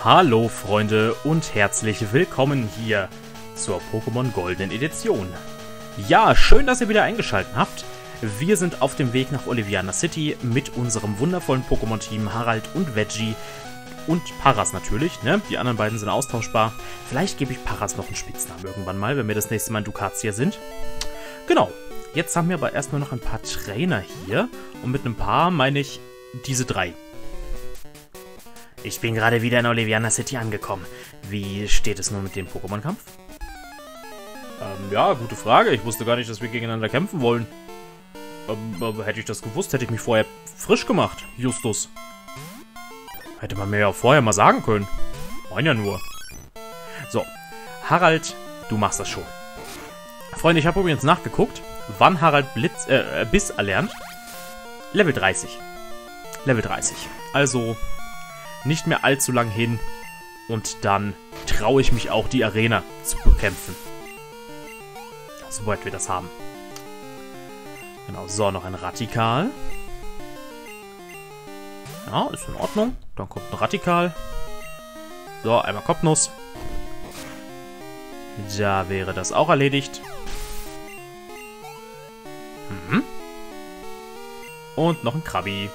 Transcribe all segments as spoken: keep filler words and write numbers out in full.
Hallo Freunde und herzlich willkommen hier zur Pokémon Goldenen Edition. Ja, schön, dass ihr wieder eingeschaltet habt. Wir sind auf dem Weg nach Oliviana City mit unserem wundervollen Pokémon-Team Harald und Veggie und Paras natürlich, ne? Die anderen beiden sind austauschbar. Vielleicht gebe ich Paras noch einen Spitznamen irgendwann mal, wenn wir das nächste Mal in Ducatia sind. Genau, jetzt haben wir aber erstmal noch ein paar Trainer hier und mit einem paar meine ich diese drei. Ich bin gerade wieder in Oliviana City angekommen. Wie steht es nun mit dem Pokémon-Kampf? Ähm, ja, gute Frage. Ich wusste gar nicht, dass wir gegeneinander kämpfen wollen. Ähm, aber hätte ich das gewusst, hätte ich mich vorher frisch gemacht, Justus. Hätte man mir ja vorher mal sagen können. Mein ja nur. So, Harald, du machst das schon. Freunde, ich habe übrigens nachgeguckt, wann Harald Blitz, äh, Biss erlernt. Level dreißig. Level dreißig. Also nicht mehr allzu lang hin. Und dann traue ich mich auch, die Arena zu bekämpfen. Sobald wir das haben. Genau, so, noch ein Radikal. Ja, ist in Ordnung. Dann kommt ein Radikal. So, einmal Kopfnuss. Da wäre das auch erledigt. Mhm. Und noch ein Krabi.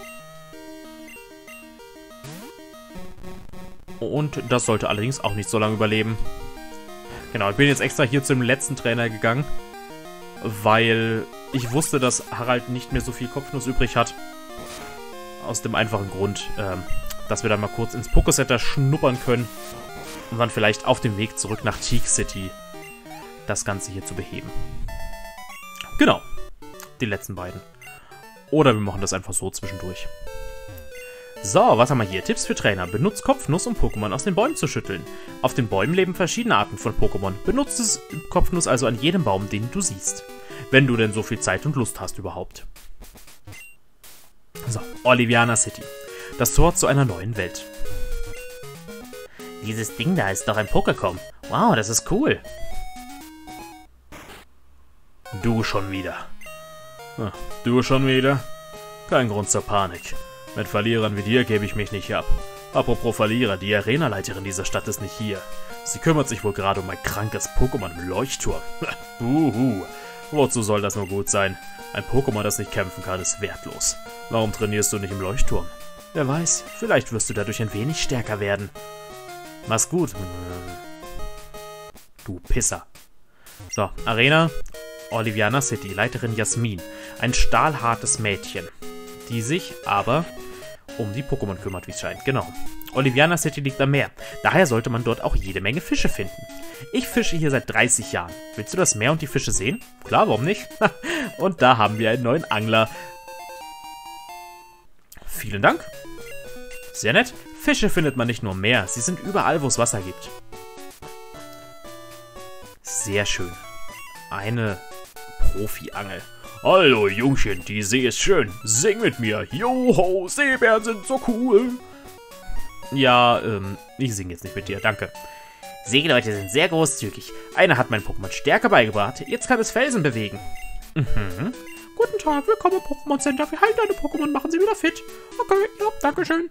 Und das sollte allerdings auch nicht so lange überleben. Genau, ich bin jetzt extra hier zum letzten Trainer gegangen, weil ich wusste, dass Harald nicht mehr so viel Kopfnuss übrig hat. Aus dem einfachen Grund, ähm, dass wir dann mal kurz ins Pokécenter schnuppern können, um dann vielleicht auf dem Weg zurück nach Teak City das Ganze hier zu beheben. Genau, die letzten beiden. Oder wir machen das einfach so zwischendurch. So, was haben wir hier? Tipps für Trainer. Benutzt Kopfnuss, um Pokémon aus den Bäumen zu schütteln. Auf den Bäumen leben verschiedene Arten von Pokémon. Benutzt es Kopfnuss also an jedem Baum, den du siehst. Wenn du denn so viel Zeit und Lust hast überhaupt. So, Oliviana City. Das Tor zu einer neuen Welt. Dieses Ding da ist doch ein Pokécom. Wow, das ist cool. Du schon wieder. Ach, du schon wieder? Kein Grund zur Panik. Mit Verlierern wie dir gebe ich mich nicht ab. Apropos Verlierer, die Arenaleiterin dieser Stadt ist nicht hier. Sie kümmert sich wohl gerade um ein krankes Pokémon im Leuchtturm. Buhu. Wozu soll das nur gut sein? Ein Pokémon, das nicht kämpfen kann, ist wertlos. Warum trainierst du nicht im Leuchtturm? Wer weiß, vielleicht wirst du dadurch ein wenig stärker werden. Mach's gut. Du Pisser. So, Arena. Oliviana City, Leiterin Jasmin. Ein stahlhartes Mädchen, die sich aber um die Pokémon kümmert, wie es scheint. Genau. Oliviana City liegt am Meer. Daher sollte man dort auch jede Menge Fische finden. Ich fische hier seit dreißig Jahren. Willst du das Meer und die Fische sehen? Klar, warum nicht? Und da haben wir einen neuen Angler. Vielen Dank. Sehr nett. Fische findet man nicht nur im Meer. Sie sind überall, wo es Wasser gibt. Sehr schön. Eine Profi-Angel. Hallo Jungchen, die See ist schön. Sing mit mir. Joho, Seebären sind so cool. Ja, ähm, ich singe jetzt nicht mit dir, danke. Seeleute sind sehr großzügig. Einer hat mein Pokémon Stärke beigebracht. Jetzt kann es Felsen bewegen. Mhm. Guten Tag, willkommen im Pokémon Center. Wir heilen deine Pokémon, machen sie wieder fit. Okay, ja, danke schön.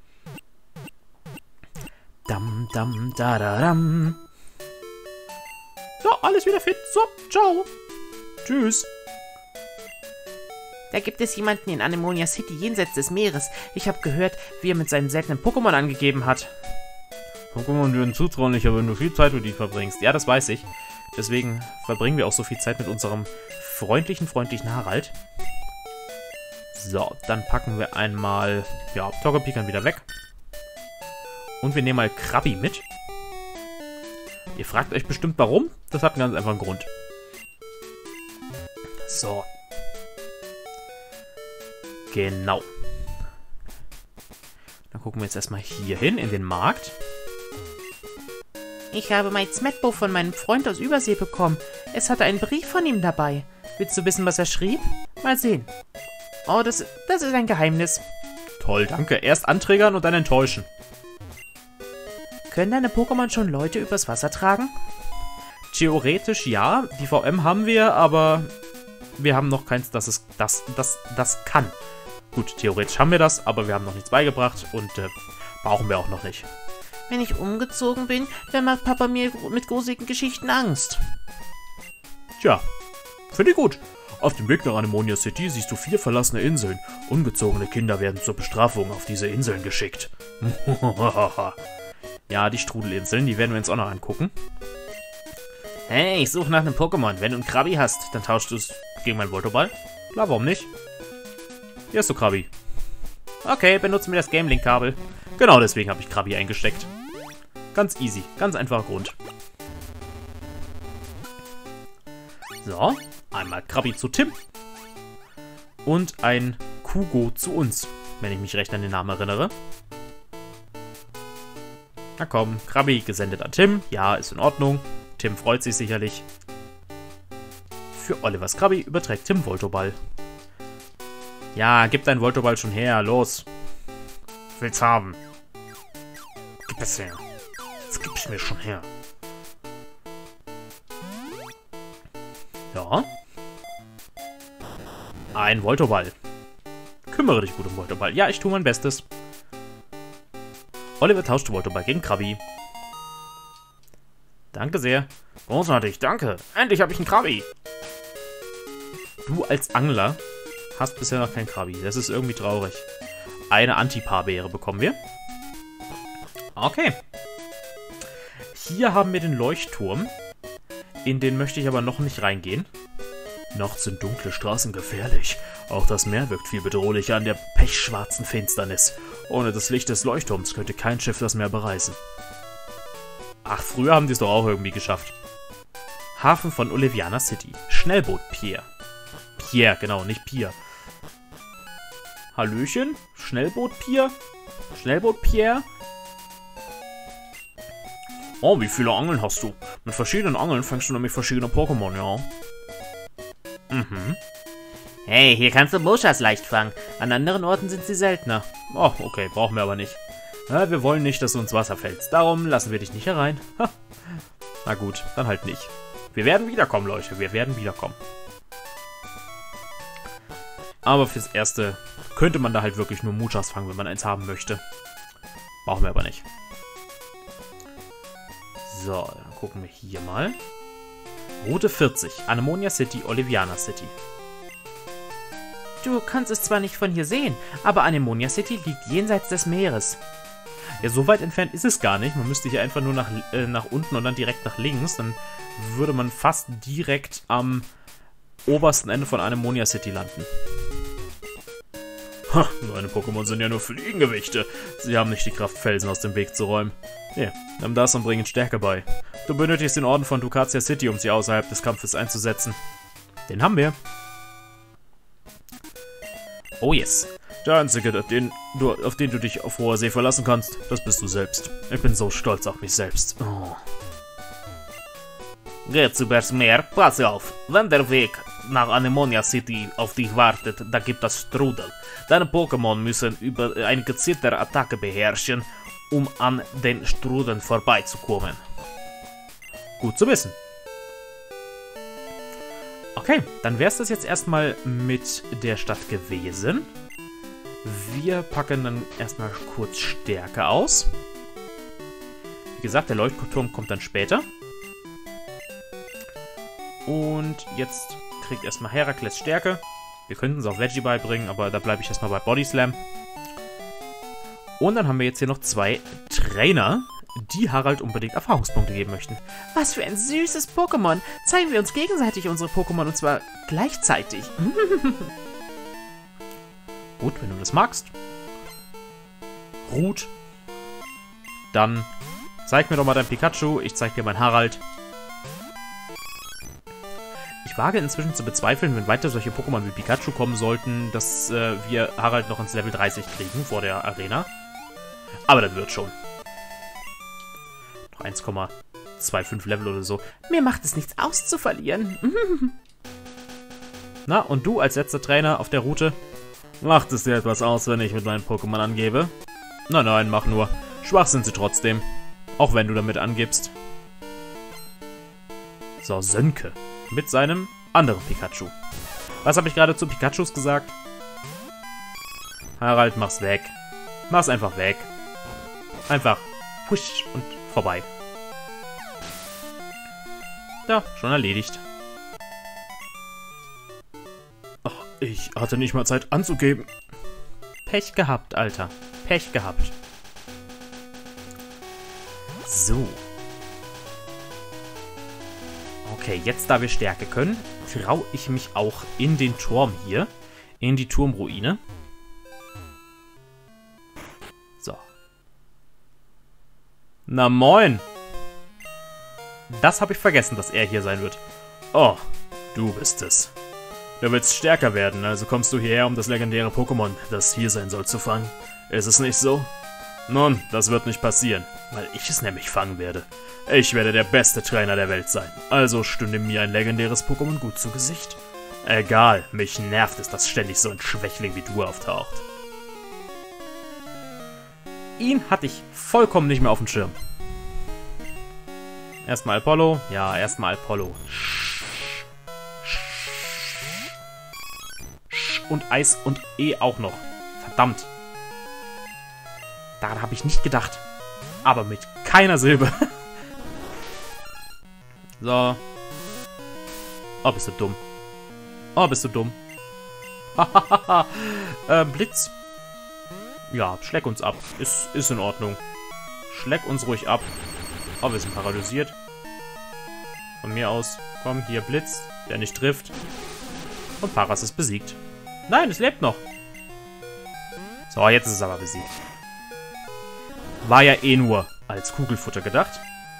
Dam, dam, da, da, dam. So, alles wieder fit. So, ciao. Tschüss. Da gibt es jemanden in Anemonia City jenseits des Meeres. Ich habe gehört, wie er mit seinen seltenen Pokémon angegeben hat. Pokémon würden zutraulicher, wenn du viel Zeit mit ihnen verbringst. Ja, das weiß ich. Deswegen verbringen wir auch so viel Zeit mit unserem freundlichen, freundlichen Harald. So, dann packen wir einmal, ja, Togepikan wieder weg. Und wir nehmen mal Krabi mit. Ihr fragt euch bestimmt, warum? Das hat einen ganz einfachen Grund. So. Genau. Dann gucken wir jetzt erstmal hier hin, in den Markt. Ich habe mein Smetbo von meinem Freund aus Übersee bekommen. Es hatte einen Brief von ihm dabei. Willst du wissen, was er schrieb? Mal sehen. Oh, das, das ist ein Geheimnis. Toll, danke. Erst anträgern und dann enttäuschen. Können deine Pokémon schon Leute übers Wasser tragen? Theoretisch ja. Die V M haben wir, aber wir haben noch keins, das es das, das, das kann. Gut, theoretisch haben wir das, aber wir haben noch nichts beigebracht und äh, brauchen wir auch noch nicht. Wenn ich umgezogen bin, dann macht Papa mir mit gruseligen Geschichten Angst. Tja, finde ich gut. Auf dem Weg nach Anemonia City siehst du vier verlassene Inseln. Ungezogene Kinder werden zur Bestrafung auf diese Inseln geschickt. Ja, die Strudelinseln, die werden wir uns auch noch angucken. Hey, ich suche nach einem Pokémon. Wenn du einen Krabi hast, dann tauschst du es Gegen meinen Voltoball? Klar, warum nicht? Hier ist so Krabi. Okay, benutzen wir das Game Link Kabel. Genau deswegen habe ich Krabi eingesteckt. Ganz easy, ganz einfacher Grund. So, einmal Krabi zu Tim. Und ein Kugo zu uns, wenn ich mich recht an den Namen erinnere. Na komm, Krabi gesendet an Tim. Ja, ist in Ordnung. Tim freut sich sicherlich. Für Olivers Krabi überträgt Tim Voltoball. Ja, gib deinen Voltoball schon her, los. Ich will's haben. Gib es her. Das gib's mir schon her. Ja. Ein Voltoball. Kümmere dich gut um Voltoball. Ja, ich tue mein Bestes. Oliver tauscht Voltoball gegen Krabi. Danke sehr. Großartig, danke. Endlich habe ich einen Krabi. Du als Angler hast bisher noch keinen Krabi. Das ist irgendwie traurig. Eine Antipaarbeere bekommen wir. Okay. Hier haben wir den Leuchtturm. In den möchte ich aber noch nicht reingehen. Nachts sind dunkle Straßen gefährlich. Auch das Meer wirkt viel bedrohlicher an der pechschwarzen Finsternis. Ohne das Licht des Leuchtturms könnte kein Schiff das Meer bereisen. Ach, früher haben die es doch auch irgendwie geschafft. Hafen von Oliviana City. Schnellboot Pierre. Pierre, genau, nicht Pierre. Hallöchen? Schnellboot Pierre? Schnellboot Pierre? Oh, wie viele Angeln hast du? Mit verschiedenen Angeln fängst du nämlich verschiedene Pokémon, ja. Mhm. Hey, hier kannst du Moshas leicht fangen. An anderen Orten sind sie seltener. Oh, okay, brauchen wir aber nicht. Na, wir wollen nicht, dass du ins Wasser fällst. Darum lassen wir dich nicht herein. Ha. Na gut, dann halt nicht. Wir werden wiederkommen, Leute. Wir werden wiederkommen. Aber fürs Erste könnte man da halt wirklich nur Muchas fangen, wenn man eins haben möchte. Brauchen wir aber nicht. So, dann gucken wir hier mal. Route vierzig. Anemonia City, Oliviana City. Du kannst es zwar nicht von hier sehen, aber Anemonia City liegt jenseits des Meeres. Ja, so weit entfernt ist es gar nicht. Man müsste hier einfach nur nach, äh, nach unten und dann direkt nach links. Dann würde man fast direkt am obersten Ende von Anemonia City landen. Ha, meine Pokémon sind ja nur Fliegengewichte. Sie haben nicht die Kraft, Felsen aus dem Weg zu räumen. Ja, nimm das und bringen Stärke bei. Du benötigst den Orden von Ducatia City, um sie außerhalb des Kampfes einzusetzen. Den haben wir. Oh yes. Der Einzige, auf den, du, auf den du dich auf hoher See verlassen kannst, das bist du selbst. Ich bin so stolz auf mich selbst. Oh. Geht's übers Meer, pass auf. Wenn der Weg nach Anemonia City auf dich wartet, da gibt es Strudel. Deine Pokémon müssen über eine gezielte Attacke beherrschen, um an den Strudeln vorbeizukommen. Gut zu wissen. Okay, dann wäre es das jetzt erstmal mit der Stadt gewesen. Wir packen dann erstmal kurz Stärke aus. Wie gesagt, der Leuchtturm kommt dann später. Und jetzt kriegt erstmal Herakles Stärke. Wir könnten es auch Veggie beibringen, aber da bleibe ich erstmal bei Body Slam. Und dann haben wir jetzt hier noch zwei Trainer, die Harald unbedingt Erfahrungspunkte geben möchten. Was für ein süßes Pokémon. Zeigen wir uns gegenseitig unsere Pokémon und zwar gleichzeitig. Gut, wenn du das magst. Ruth. Dann zeig mir doch mal dein Pikachu. Ich zeig dir mein Harald. Ich wage inzwischen zu bezweifeln, wenn weiter solche Pokémon wie Pikachu kommen sollten, dass äh, wir Harald noch ins Level dreißig kriegen vor der Arena. Aber das wird schon. Noch eins Komma fünfundzwanzig Level oder so. Mir macht es nichts aus zu verlieren. Na, und du als letzter Trainer auf der Route? Macht es dir etwas aus, wenn ich mit meinen Pokémon angebe? Nein, nein, mach nur. Schwach sind sie trotzdem. Auch wenn du damit angibst. So, Sönke. Mit seinem anderen Pikachu. Was habe ich gerade zu Pikachus gesagt? Harald, mach's weg. Mach's einfach weg. Einfach Push und vorbei. Ja, schon erledigt. Ach, ich hatte nicht mal Zeit anzugeben. Pech gehabt, Alter. Pech gehabt. So. Okay, jetzt da wir Stärke können, traue ich mich auch in den Turm hier. In die Turmruine. So. Na moin. Das habe ich vergessen, dass er hier sein wird. Oh, du bist es. Du willst stärker werden, also kommst du hierher, um das legendäre Pokémon, das hier sein soll, zu fangen. Ist es nicht so? Nun, das wird nicht passieren, weil ich es nämlich fangen werde. Ich werde der beste Trainer der Welt sein, also stünde mir ein legendäres Pokémon gut zu Gesicht. Egal, mich nervt es, dass ständig so ein Schwächling wie du auftaucht. Ihn hatte ich vollkommen nicht mehr auf dem Schirm. Erstmal Apollo. Ja, erstmal Apollo. Und Eis und E auch noch. Verdammt. Daran habe ich nicht gedacht. Aber mit keiner Silbe. So. Oh, bist du dumm. Oh, bist du dumm. ähm, Blitz. Ja, schleck uns ab. Ist, ist in Ordnung. Schleck uns ruhig ab. Oh, wir sind paralysiert. Von mir aus. Komm, hier Blitz, der nicht trifft. Und Paras ist besiegt. Nein, es lebt noch. So, jetzt ist es aber besiegt. War ja eh nur als Kugelfutter gedacht.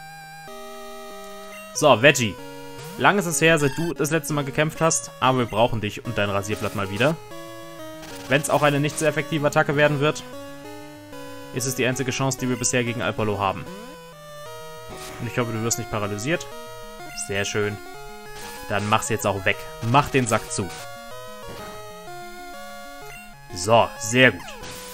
So, Veggie. Lang ist es her, seit du das letzte Mal gekämpft hast, aber wir brauchen dich und dein Rasierblatt mal wieder. Wenn es auch eine nicht sehr effektive Attacke werden wird, ist es die einzige Chance, die wir bisher gegen Alpolo haben. Und ich hoffe, du wirst nicht paralysiert. Sehr schön. Dann mach's jetzt auch weg. Mach den Sack zu. So, sehr gut.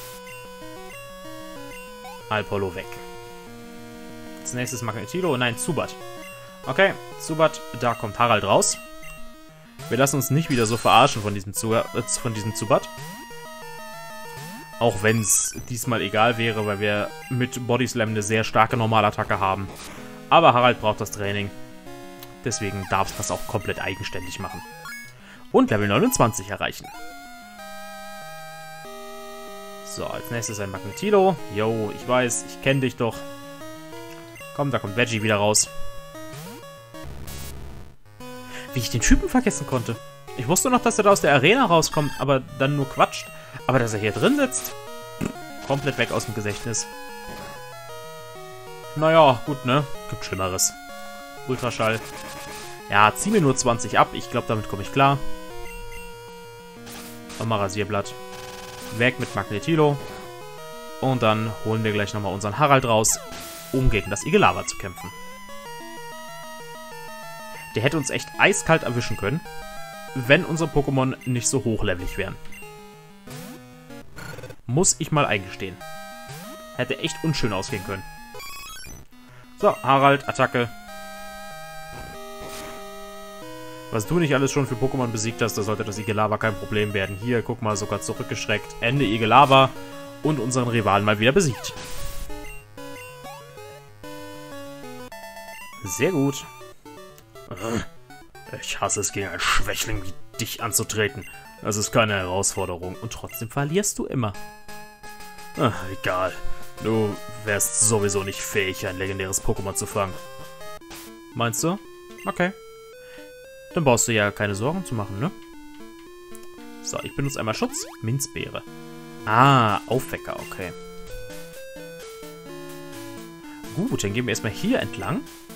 Alpolo weg. Als nächstes Magnetilo. Nein, Zubat. Okay, Zubat, da kommt Harald raus. Wir lassen uns nicht wieder so verarschen von diesem, Zu äh, von diesem Zubat. Auch wenn es diesmal egal wäre, weil wir mit Body Slam eine sehr starke Normalattacke haben. Aber Harald braucht das Training. Deswegen darf es das auch komplett eigenständig machen. Und Level neunundzwanzig erreichen. So, als nächstes ein Magnetilo. Yo, ich weiß, ich kenne dich doch. Komm, da kommt Veggie wieder raus. Wie ich den Typen vergessen konnte. Ich wusste noch, dass er da aus der Arena rauskommt, aber dann nur quatscht. Aber dass er hier drin sitzt, komplett weg aus dem Gedächtnis. Naja, gut, ne? Gibt Schlimmeres. Ultraschall. Ja, zieh mir nur zwanzig ab. Ich glaube, damit komme ich klar. Nochmal Rasierblatt. Weg mit Magnetilo. Und dann holen wir gleich nochmal unseren Harald raus, um gegen das Igelava zu kämpfen. Der hätte uns echt eiskalt erwischen können, wenn unsere Pokémon nicht so hochlevelig wären. Muss ich mal eingestehen. Hätte echt unschön ausgehen können. So, Harald, Attacke. Was du nicht alles schon für Pokémon besiegt hast, da sollte das Igelava kein Problem werden. Hier, guck mal, sogar zurückgeschreckt. Ende Igelava und unseren Rivalen mal wieder besiegt. Sehr gut. Ich hasse es, gegen einen Schwächling wie dich anzutreten. Das ist keine Herausforderung. Und trotzdem verlierst du immer. Ach, egal. Du wärst sowieso nicht fähig, ein legendäres Pokémon zu fangen. Meinst du? Okay. Dann brauchst du ja keine Sorgen zu machen, ne? So, ich benutze einmal Schutz. Minzbeere. Ah, Aufwecker, okay. Gut, dann gehen wir erstmal hier entlang.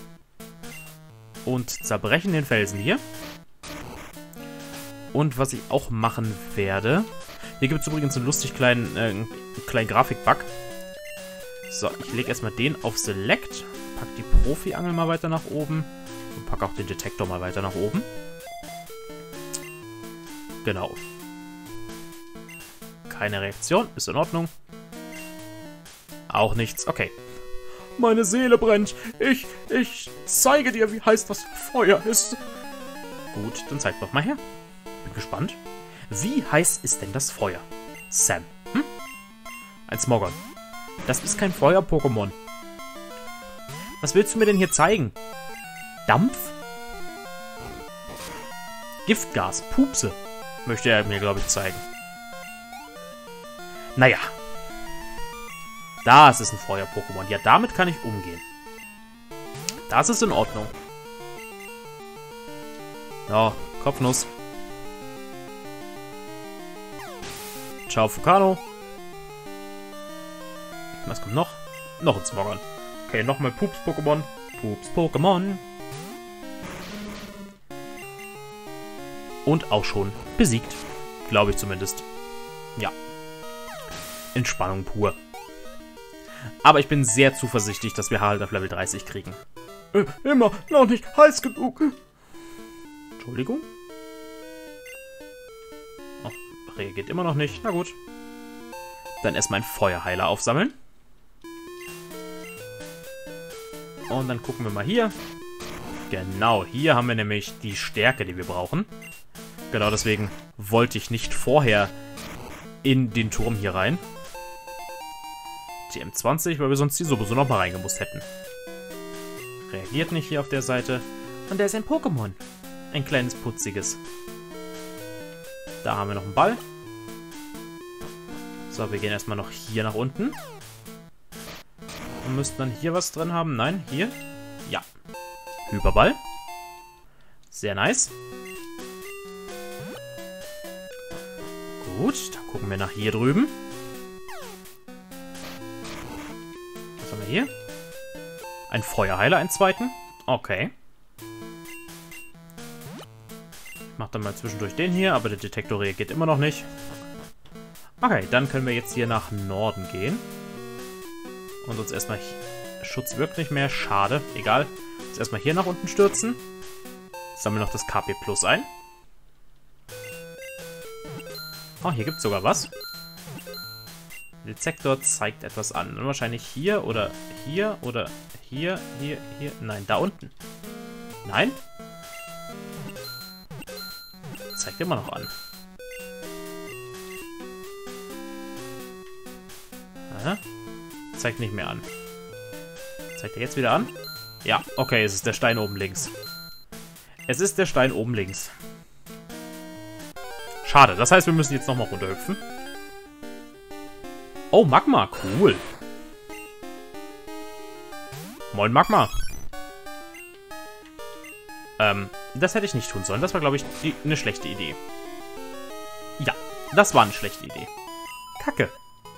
Und zerbrechen den Felsen hier. Und was ich auch machen werde... Hier gibt es übrigens einen lustig kleinen, äh, kleinen Grafik-Bug. So, ich lege erstmal den auf Select. Pack die Profi-Angel mal weiter nach oben. Und pack auch den Detektor mal weiter nach oben. Genau. Keine Reaktion, ist in Ordnung. Auch nichts, okay. Meine Seele brennt. Ich, ich zeige dir, wie heiß das Feuer ist. Gut, dann zeig doch mal her. Bin gespannt. Wie heiß ist denn das Feuer? Sam, hm? Ein Smogon. Das ist kein Feuer-Pokémon. Was willst du mir denn hier zeigen? Dampf? Giftgas, Pupse, möchte er mir, glaube ich, zeigen. Naja. Das ist ein Feuer-Pokémon. Ja, damit kann ich umgehen. Das ist in Ordnung. Ja, Kopfnuss. Ciao, Fukano. Was kommt noch? Noch ein Smogon. Okay, nochmal Pups-Pokémon. Pups-Pokémon. Und auch schon besiegt. Glaube ich zumindest. Ja. Entspannung pur. Aber ich bin sehr zuversichtlich, dass wir Harald auf Level dreißig kriegen. Äh, immer noch nicht heiß genug. Entschuldigung. Oh, reagiert immer noch nicht. Na gut. Dann erstmal einen Feuerheiler aufsammeln. Und dann gucken wir mal hier. Genau, hier haben wir nämlich die Stärke, die wir brauchen. Genau deswegen wollte ich nicht vorher in den Turm hier rein. T M zwanzig, weil wir sonst hier sowieso nochmal reingemusst hätten. Reagiert nicht hier auf der Seite. Und der ist ein Pokémon. Ein kleines putziges. Da haben wir noch einen Ball. So, wir gehen erstmal noch hier nach unten. Und müssten dann hier was drin haben. Nein, hier. Ja. Hyperball. Sehr nice. Gut, dann gucken wir nach hier drüben. Was haben wir hier? Ein Feuerheiler, einen zweiten. Okay. Ich mach dann mal zwischendurch den hier, aber der Detektor reagiert immer noch nicht. Okay, dann können wir jetzt hier nach Norden gehen. Und uns erstmal... Schutz wirkt nicht mehr, schade, egal. Jetzt erstmal hier nach unten stürzen. Sammeln noch das K P Plus ein. Oh, hier gibt es sogar was. Der Detektor zeigt etwas an. Und wahrscheinlich hier oder hier oder hier, hier, hier. Nein, da unten. Nein? Zeigt immer noch an. Aha. Zeigt nicht mehr an. Zeigt er jetzt wieder an? Ja, okay, es ist der Stein oben links. Es ist der Stein oben links. Schade, das heißt, wir müssen jetzt nochmal runterhüpfen. Oh, Magma, cool. Moin, Magma. Ähm, das hätte ich nicht tun sollen. Das war, glaube ich, die, eine schlechte Idee. Ja, das war eine schlechte Idee. Kacke.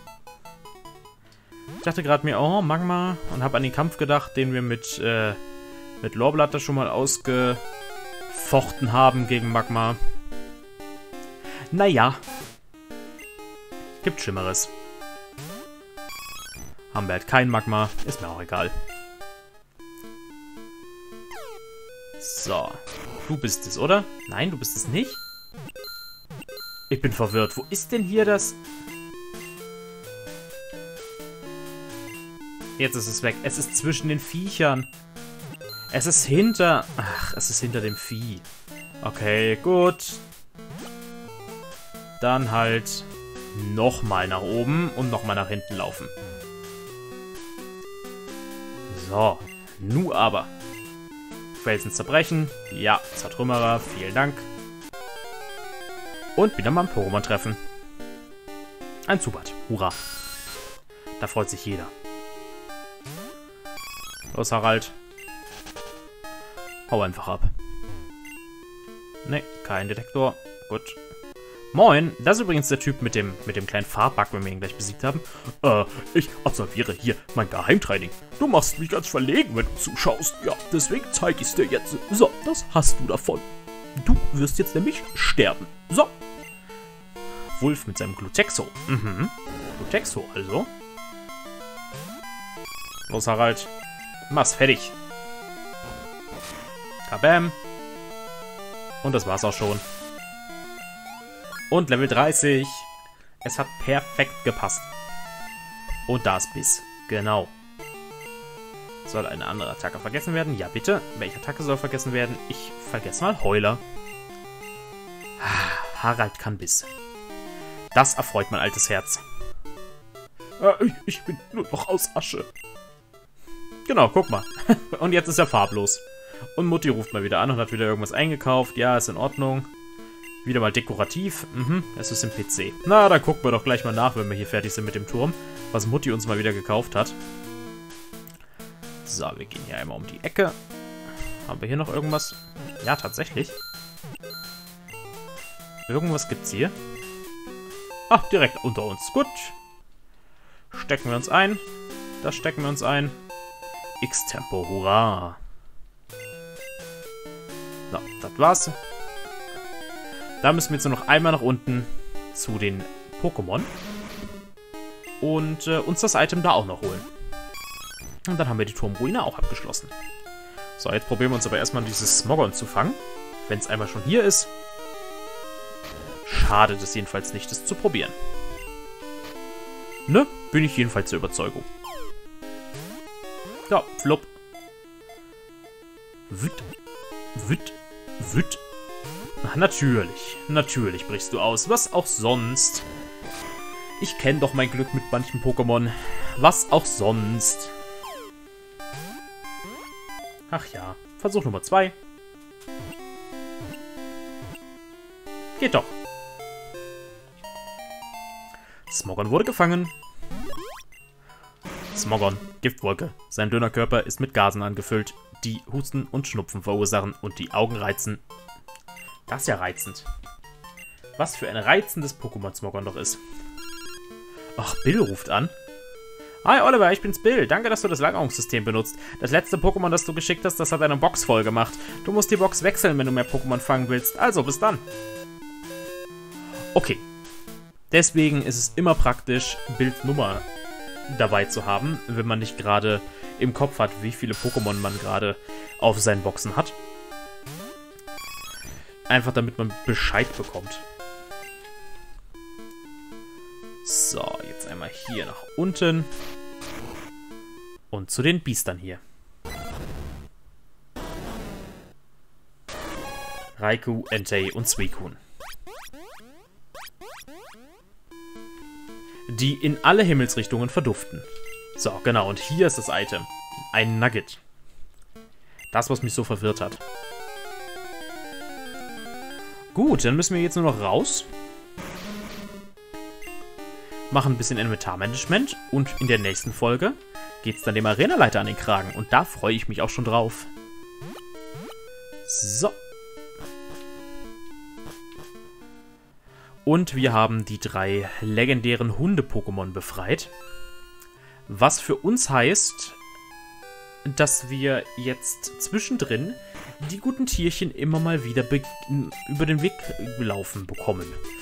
Ich dachte gerade mir, oh, Magma, und habe an den Kampf gedacht, den wir mit, äh, mit Lorblatter schon mal ausgefochten haben gegen Magma. Naja. Gibt Schlimmeres. Haben wir halt kein Magma, ist mir auch egal. So. Du bist es, oder? Nein, du bist es nicht? Ich bin verwirrt. Wo ist denn hier das... Jetzt ist es weg. Es ist zwischen den Viechern. Es ist hinter... Ach, es ist hinter dem Vieh. Okay, gut. Dann halt nochmal nach oben und nochmal nach hinten laufen. So. Nu aber. Felsen zerbrechen. Ja, Zertrümmerer. Vielen Dank. Und wieder mal ein Pokémon treffen. Ein Zubat. Hurra. Da freut sich jeder. Los, Harald. Hau einfach ab. Ne, kein Detektor. Gut. Moin, das ist übrigens der Typ mit dem, mit dem kleinen Farbbug, wenn wir ihn gleich besiegt haben. Äh, ich absolviere hier mein Geheimtraining. Du machst mich ganz verlegen, wenn du zuschaust. Ja, deswegen zeige ich es dir jetzt. So, das hast du davon. Du wirst jetzt nämlich sterben. So. Wulf mit seinem Glutexo. Mhm. Glutexo also. Los, Harald. Mach's fertig. Kabam. Und das war's auch schon. Und Level dreißig. Es hat perfekt gepasst. Und da ist Biss. Genau. Soll eine andere Attacke vergessen werden? Ja, bitte. Welche Attacke soll vergessen werden? Ich vergesse mal Heuler. Harald kann Biss. Das erfreut mein altes Herz. Äh, ich, ich bin nur noch aus Asche. Genau, guck mal. Und jetzt ist er farblos. Und Mutti ruft mal wieder an und hat wieder irgendwas eingekauft. Ja, ist in Ordnung. Wieder mal dekorativ. Mhm, es ist im P C. Na, dann gucken wir doch gleich mal nach, wenn wir hier fertig sind mit dem Turm. Was Mutti uns mal wieder gekauft hat. So, wir gehen hier einmal um die Ecke. Haben wir hier noch irgendwas? Ja, tatsächlich. Irgendwas gibt's hier. Ach, direkt unter uns. Gut. Stecken wir uns ein. Das stecken wir uns ein. X-Tempo, hurra. So, das war's. Da müssen wir jetzt nur noch einmal nach unten zu den Pokémon. Und äh, uns das Item da auch noch holen. Und dann haben wir die Turmruine auch abgeschlossen. So, jetzt probieren wir uns aber erstmal dieses Smogon zu fangen. Wenn es einmal schon hier ist. Schadet es jedenfalls nicht, es zu probieren. Ne? Bin ich jedenfalls der Überzeugung. Ja, flop. Wüt. Wüt. Wüt. Ach, natürlich. Natürlich brichst du aus. Was auch sonst. Ich kenne doch mein Glück mit manchen Pokémon. Was auch sonst. Ach ja. Versuch Nummer zwei. Geht doch. Smogon wurde gefangen. Smogon, Giftwolke. Sein dünner Körper ist mit Gasen angefüllt, die Husten und Schnupfen verursachen und die Augen reizen. Das ist ja reizend. Was für ein reizendes Pokémon Smogon doch ist. Ach, Bill ruft an. Hi Oliver, ich bin's Bill. Danke, dass du das Lagerungssystem benutzt. Das letzte Pokémon, das du geschickt hast, das hat eine Box voll gemacht. Du musst die Box wechseln, wenn du mehr Pokémon fangen willst. Also, bis dann. Okay. Deswegen ist es immer praktisch, Bills Nummer dabei zu haben, wenn man nicht gerade im Kopf hat, wie viele Pokémon man gerade auf seinen Boxen hat. Einfach damit man Bescheid bekommt. So, jetzt einmal hier nach unten. Und zu den Biestern hier. Raikou, Entei und Suicune. Die in alle Himmelsrichtungen verduften. So, genau, und hier ist das Item. Ein Nugget. Das, was mich so verwirrt hat. Gut, dann müssen wir jetzt nur noch raus. Machen ein bisschen Inventarmanagement. Und in der nächsten Folge geht es dann dem Arenaleiter an den Kragen. Und da freue ich mich auch schon drauf. So. Und wir haben die drei legendären Hunde-Pokémon befreit. Was für uns heißt, dass wir jetzt zwischendrin die guten Tierchen immer mal wieder über den Weg laufen bekommen.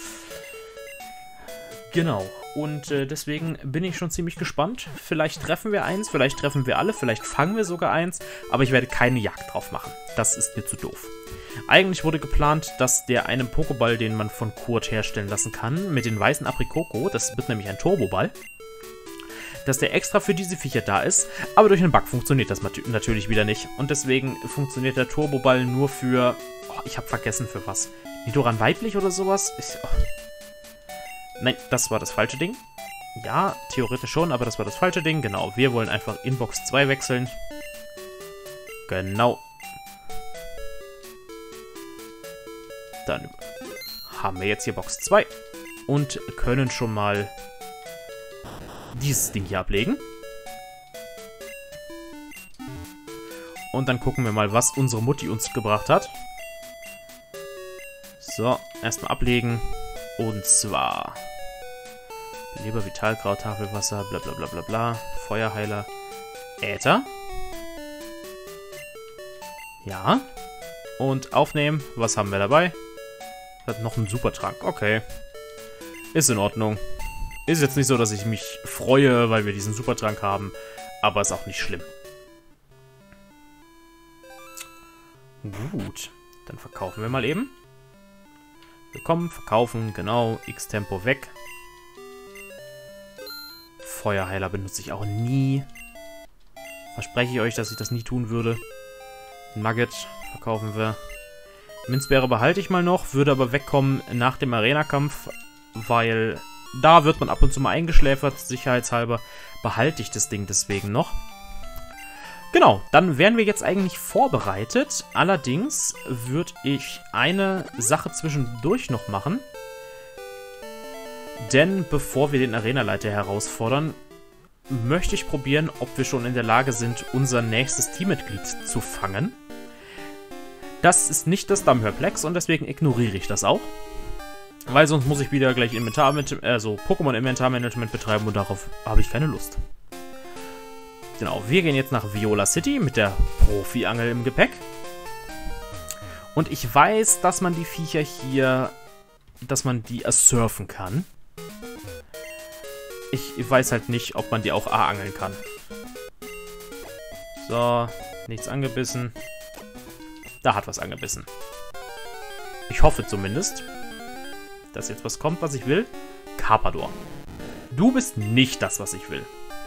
Genau. Und äh, deswegen bin ich schon ziemlich gespannt. Vielleicht treffen wir eins, vielleicht treffen wir alle, vielleicht fangen wir sogar eins. Aber ich werde keine Jagd drauf machen. Das ist mir zu doof. Eigentlich wurde geplant, dass der eine Pokéball, den man von Kurt herstellen lassen kann, mit den weißen Aprikoko, das wird nämlich ein Turboball, dass der extra für diese Viecher da ist. Aber durch einen Bug funktioniert das natürlich wieder nicht. Und deswegen funktioniert der Turboball nur für... Oh, ich habe vergessen für was. Nidoran weiblich oder sowas? Ich, oh. Nein, das war das falsche Ding. Ja, theoretisch schon, aber das war das falsche Ding. Genau, wir wollen einfach in Box zwei wechseln. Genau. Dann haben wir jetzt hier Box zwei und können schon mal dieses Ding hier ablegen. Und dann gucken wir mal, was unsere Mutti uns gebracht hat. So, erstmal ablegen. Und zwar Leber, Vitalkraut, Tafelwasser, bla bla bla bla bla, Feuerheiler, Äther. Ja. Und aufnehmen. Was haben wir dabei? Hat noch einen Supertrank. Okay. Ist in Ordnung. Ist jetzt nicht so, dass ich mich freue, weil wir diesen Supertrank haben. Aber ist auch nicht schlimm. Gut. Dann verkaufen wir mal eben. Willkommen, verkaufen, genau. X-Tempo weg. Feuerheiler benutze ich auch nie. Verspreche ich euch, dass ich das nie tun würde. Nugget verkaufen wir. Minzbeere behalte ich mal noch, würde aber wegkommen nach dem Arena-Kampf, weil da wird man ab und zu mal eingeschläfert. Sicherheitshalber behalte ich das Ding deswegen noch. Genau, dann wären wir jetzt eigentlich vorbereitet. Allerdings würde ich eine Sache zwischendurch noch machen. Denn bevor wir den Arenaleiter herausfordern, möchte ich probieren, ob wir schon in der Lage sind, unser nächstes Teammitglied zu fangen. Das ist nicht das Dammhörplex und deswegen ignoriere ich das auch. Weil sonst muss ich wieder gleich Inventar mit, also Pokémon-Inventarmanagement betreiben und darauf habe ich keine Lust. Genau, wir gehen jetzt nach Viola City mit der Profi-Angel im Gepäck. Und ich weiß, dass man die Viecher hier, dass man die surfen kann. Ich weiß halt nicht, ob man die auch A-angeln kann. So, nichts angebissen. Da hat was angebissen. Ich hoffe zumindest, dass jetzt was kommt, was ich will. Carpador. Du bist nicht das, was ich will.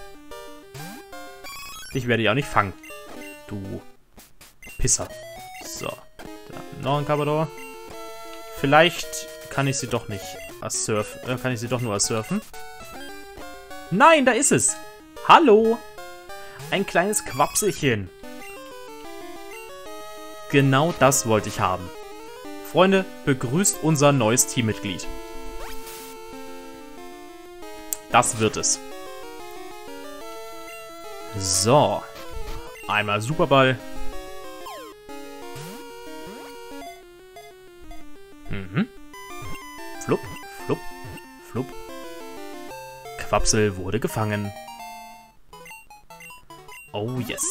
Dich werde ich auch nicht fangen. Du Pisser. So. Dann noch ein Carpador. Vielleicht kann ich sie doch nicht surfen. Äh, kann ich sie doch nur surfen. Nein, da ist es. Hallo. Ein kleines Quapselchen. Genau das wollte ich haben. Freunde, begrüßt unser neues Teammitglied. Das wird es. So. Einmal Superball. Mhm. Flupp, flupp, flupp. Quapsel wurde gefangen. Oh yes.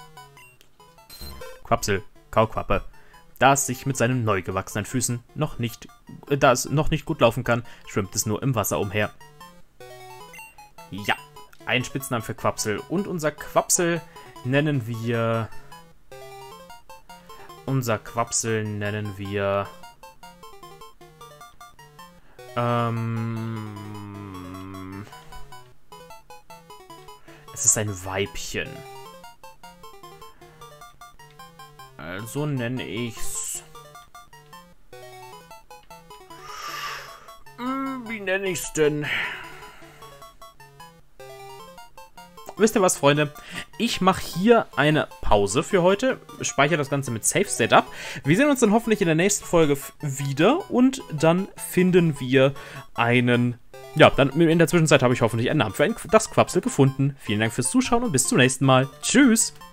Quapsel, Kauquappe. Da es sich mit seinen neu gewachsenen Füßen noch nicht, äh, da es noch nicht gut laufen kann, schwimmt es nur im Wasser umher. Ja, ein Spitznamen für Quapsel. Und unser Quapsel nennen wir... Unser Quapsel nennen wir... Ähm... Es ist ein Weibchen. Also nenne ich's... Hm, wie nenne ich's denn? Wisst ihr was, Freunde? Ich mache hier eine Pause für heute, speichere das Ganze mit Save State ab. Wir sehen uns dann hoffentlich in der nächsten Folge wieder und dann finden wir einen... Ja, dann in der Zwischenzeit habe ich hoffentlich einen Namen für ein, das Quapsel gefunden. Vielen Dank fürs Zuschauen und bis zum nächsten Mal. Tschüss!